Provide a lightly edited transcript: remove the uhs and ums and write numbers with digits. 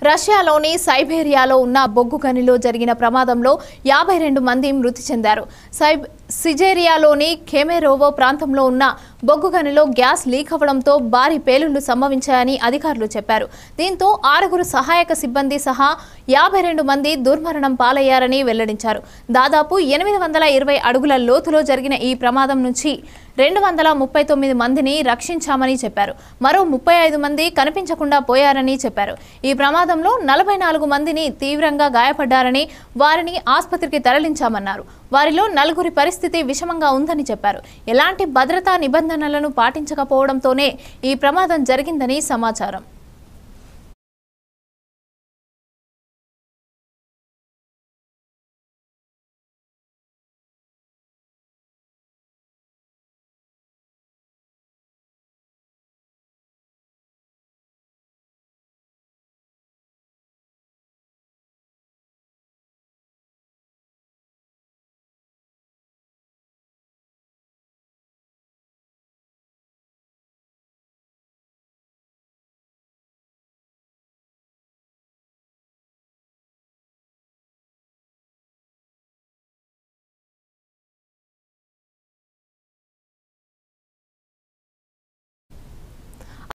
రష్యాలోని సైబేరియాలో ఉన్న బొగ్గు గనిలో జరిగిన ప్రమాదంలో 52 మంది మృతి చెందారు. సిజేరియాలోని కెమెరోవో ప్రాంతంలో ఉన్న బొగ్గు గనిలో గ్యాస్ లీక్ అవ్వడంతో భారీ పేలుళ్లు సంభవించాయని అధికారులు చెప్పారు. దీంతో 6 సహాయక సిబ్బంది సహా 52 మంది దుర్మరణం పాలయ్యారని వెల్లడించారు. దాదాపు 820 అడుగుల లోతులో జరిగిన ఈ ప్రమాదం నుంచి 239 మందిని రక్షించామని చెప్పారు. మరో 35 మంది కనిపించకుండా పోయారని చెప్పారు. ఈ ప్రమాదంలో 44 మందిని తీవ్రంగా గాయపడ్డారని, వారిని ఆసుపత్రికి తరలించామన్నారు. వారిలో 4 పరిస్థితి విషమంగా ఉందని చెప్పారు. ఎలాంటి భద్రతా నిబంధనలను పాటించకపోవడంతోనే ఈ ప్రమాదం జరిగిందని సమాచారం.